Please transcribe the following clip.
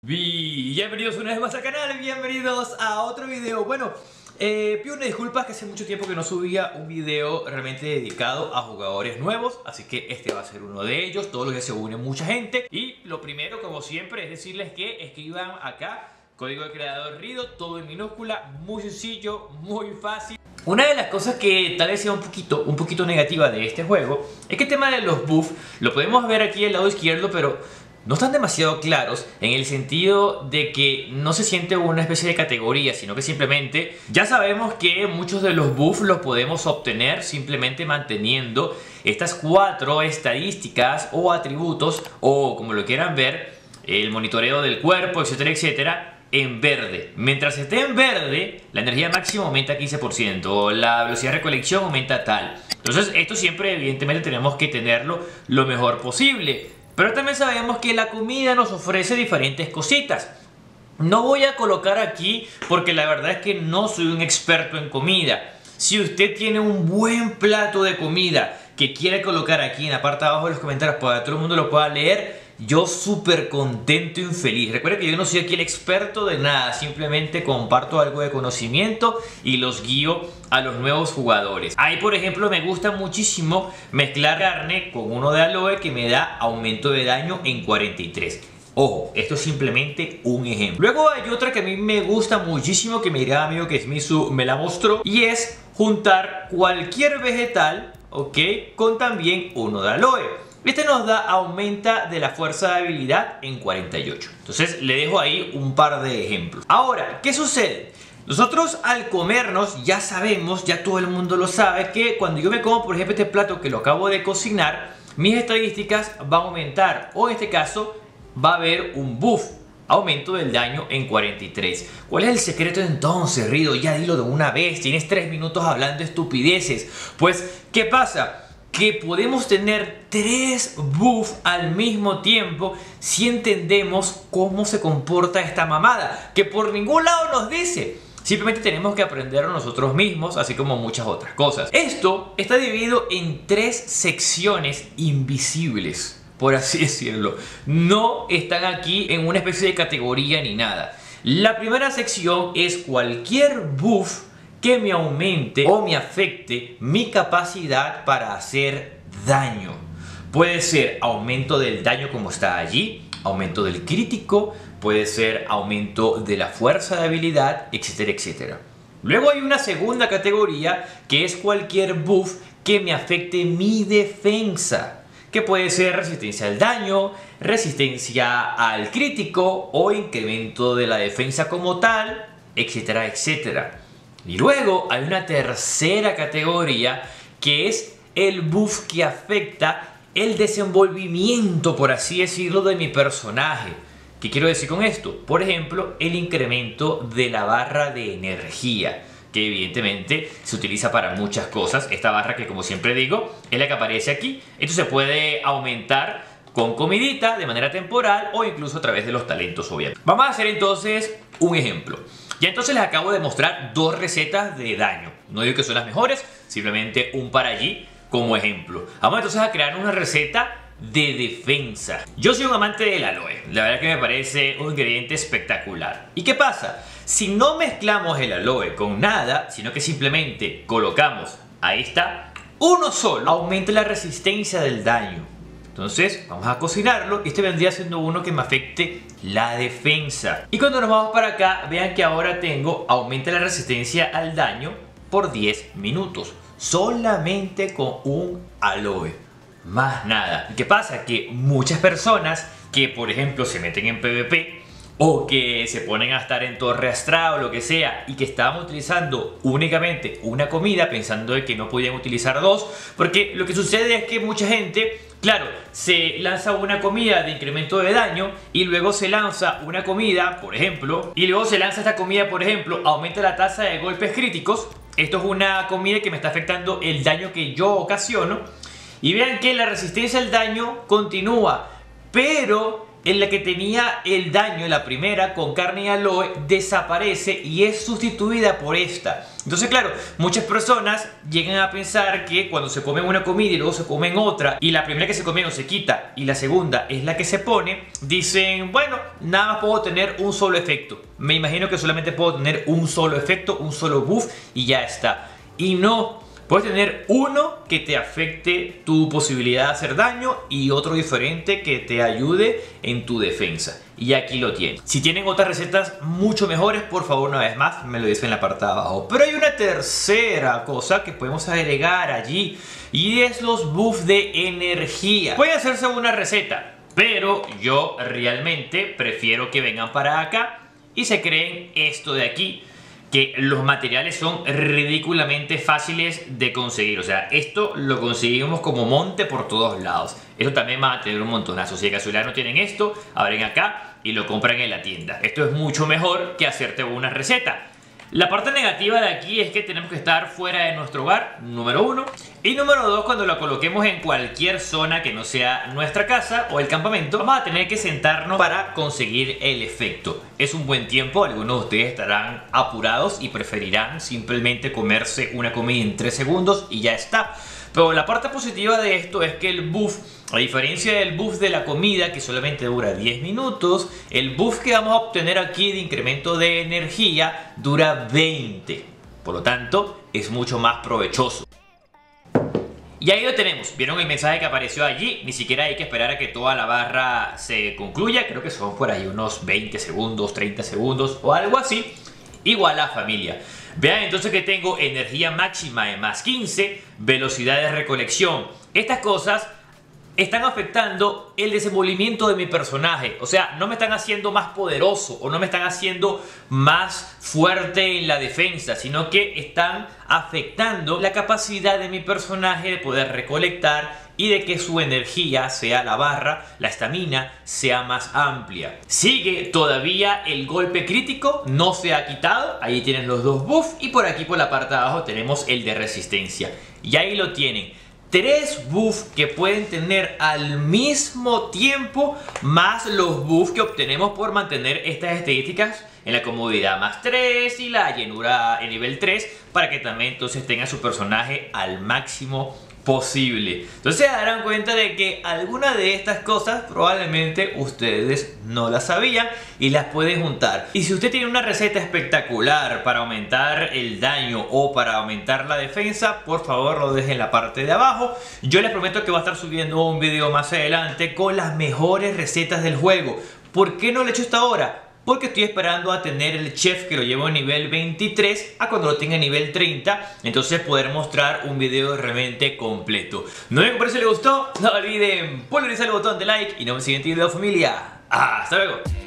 Bienvenidos una vez más al canal, bienvenidos a otro video. Bueno, pido una disculpa que hace mucho tiempo que no subía un video realmente dedicado a jugadores nuevos, así que este va a ser uno de ellos. Todos los días se une mucha gente y lo primero, como siempre, es decirles que escriban acá código de creador Rido, todo en minúscula, muy sencillo, muy fácil. Una de las cosas que tal vez sea un poquito negativa de este juego es que el tema de los buffs lo podemos ver aquí al lado izquierdo, pero no están demasiado claros en el sentido de que no se siente una especie de categoría, sino que simplemente ya sabemos que muchos de los buffs los podemos obtener simplemente manteniendo estas 4 estadísticas o atributos, o como lo quieran ver, el monitoreo del cuerpo, etcétera, etcétera, en verde. Mientras esté en verde, la energía máxima aumenta 15%, la velocidad de recolección aumenta tal. Entonces esto siempre evidentemente tenemos que tenerlo lo mejor posible. Pero también sabemos que la comida nos ofrece diferentes cositas. No voy a colocar aquí porque la verdad es que no soy un experto en comida. Si usted tiene un buen plato de comida que quiere colocar aquí en la parte de abajo de los comentarios para que todo el mundo lo pueda leer, yo súper contento y feliz. Recuerda que yo no soy aquí el experto de nada, simplemente comparto algo de conocimiento y los guío a los nuevos jugadores. Ahí, por ejemplo, me gusta muchísimo mezclar carne con uno de aloe que me da aumento de daño en 43. Ojo, esto es simplemente un ejemplo. Luego hay otra que a mí me gusta muchísimo, que mi gran amigo que es Misu me la mostró, y es juntar cualquier vegetal, ok, con también uno de aloe. Este nos da aumenta de la fuerza de habilidad en 48. Entonces le dejo ahí un par de ejemplos. Ahora, ¿qué sucede? Nosotros al comernos ya sabemos, ya todo el mundo lo sabe, que cuando yo me como por ejemplo este plato que lo acabo de cocinar, mis estadísticas van a aumentar, o en este caso va a haber un buff, aumento del daño en 43. ¿Cuál es el secreto entonces, Rido? Ya dilo de una vez, tienes 3 minutos hablando estupideces. Pues, ¿qué pasa? Que podemos tener 3 buffs al mismo tiempo si entendemos cómo se comporta esta mamada, que por ningún lado nos dice. Simplemente tenemos que aprenderlo nosotros mismos, así como muchas otras cosas. Esto está dividido en 3 secciones invisibles, por así decirlo. No están aquí en una especie de categoría ni nada. La primera sección es cualquier buff que me aumente o me afecte mi capacidad para hacer daño. Puede ser aumento del daño como está allí, aumento del crítico, puede ser aumento de la fuerza de habilidad, etcétera, etcétera. Luego hay una segunda categoría que es cualquier buff que me afecte mi defensa, que puede ser resistencia al daño, resistencia al crítico o incremento de la defensa como tal, etcétera, etcétera. Y luego hay una tercera categoría que es el buff que afecta el desenvolvimiento, por así decirlo, de mi personaje. ¿Qué quiero decir con esto? Por ejemplo, el incremento de la barra de energía, que evidentemente se utiliza para muchas cosas. Esta barra que, como siempre digo, es la que aparece aquí. Esto se puede aumentar con comidita de manera temporal o incluso a través de los talentos, obviamente. Vamos a hacer entonces un ejemplo. Ya entonces les acabo de mostrar 2 recetas de daño. No digo que son las mejores, simplemente un para allí como ejemplo. Vamos entonces a crear una receta de defensa. Yo soy un amante del aloe. La verdad que me parece un ingrediente espectacular. ¿Y qué pasa? Si no mezclamos el aloe con nada, sino que simplemente colocamos, ahí está, uno solo, aumenta la resistencia del daño. Entonces vamos a cocinarlo y este vendría siendo uno que me afecte la defensa. Y cuando nos vamos para acá, vean que ahora tengo aumenta la resistencia al daño por 10 minutos. Solamente con un aloe. Más nada. ¿Qué pasa? Que muchas personas que por ejemplo se meten en PvP o que se ponen a estar en torre astral o lo que sea y que estaban utilizando únicamente una comida pensando de que no podían utilizar 2, porque lo que sucede es que mucha gente, claro, se lanza una comida de incremento de daño y luego se lanza una comida, por ejemplo, aumenta la tasa de golpes críticos. Esto es una comida que me está afectando el daño que yo ocasiono. Y vean que la resistencia al daño continúa, pero en la que tenía el daño, la primera, con carne y aloe, desaparece y es sustituida por esta. Entonces, claro, muchas personas llegan a pensar que cuando se comen una comida y luego se comen otra, y la primera que se comieron se quita y la segunda es la que se pone, dicen, bueno, nada más puedo tener un solo efecto. Me imagino que solamente puedo tener un solo efecto, un solo buff y ya está. Y no. Puedes tener uno que te afecte tu posibilidad de hacer daño y otro diferente que te ayude en tu defensa. Y aquí lo tienen. Si tienen otras recetas mucho mejores, por favor, una vez más, me lo dicen en la parte de abajo. Pero hay una tercera cosa que podemos agregar allí y es los buffs de energía. Puede hacerse una receta, pero yo realmente prefiero que vengan para acá y se creen esto de aquí. Que los materiales son ridículamente fáciles de conseguir. O sea, esto lo conseguimos como monte por todos lados. Esto también va a tener un montonazo. Si de casualidad no tienen esto, abren acá y lo compran en la tienda. Esto es mucho mejor que hacerte una receta. La parte negativa de aquí es que tenemos que estar fuera de nuestro hogar, número 1. Y número 2, cuando lo coloquemos en cualquier zona que no sea nuestra casa o el campamento, vamos a tener que sentarnos para conseguir el efecto. Es un buen tiempo, algunos de ustedes estarán apurados y preferirán simplemente comerse una comida en 3 segundos y ya está. Pero la parte positiva de esto es que el buff, a diferencia del buff de la comida que solamente dura 10 minutos, el buff que vamos a obtener aquí de incremento de energía dura 20. Por lo tanto, es mucho más provechoso. Y ahí lo tenemos, vieron el mensaje que apareció allí, ni siquiera hay que esperar a que toda la barra se concluya, creo que son por ahí unos 20 segundos, 30 segundos o algo así. Igual a familia. Vean entonces que tengo energía máxima de más 15, velocidad de recolección. Estas cosas están afectando el desenvolvimiento de mi personaje. O sea, no me están haciendo más poderoso o no me están haciendo más fuerte en la defensa, sino que están afectando la capacidad de mi personaje de poder recolectar y de que su energía, sea la barra, la estamina, sea más amplia. Sigue todavía el golpe crítico, no se ha quitado. Ahí tienen los dos buffs y por aquí por la parte de abajo tenemos el de resistencia. Y ahí lo tienen. 3 buffs que pueden tener al mismo tiempo, más los buffs que obtenemos por mantener estas estadísticas en la comodidad más 3 y la llenura en nivel 3, para que también entonces tenga su personaje al máximo posible. Entonces se darán cuenta de que algunas de estas cosas probablemente ustedes no las sabían y las pueden juntar. Y si usted tiene una receta espectacular para aumentar el daño o para aumentar la defensa, por favor lo dejen en la parte de abajo. Yo les prometo que voy a estar subiendo un video más adelante con las mejores recetas del juego. ¿Por qué no lo he hecho hasta ahora? Porque estoy esperando a tener el chef que lo llevo a nivel 23 a cuando lo tenga a nivel 30, entonces poder mostrar un video realmente completo. No me parece si les gustó, no olviden pulverizar el botón de like y no me siguen en video, familia. Hasta luego.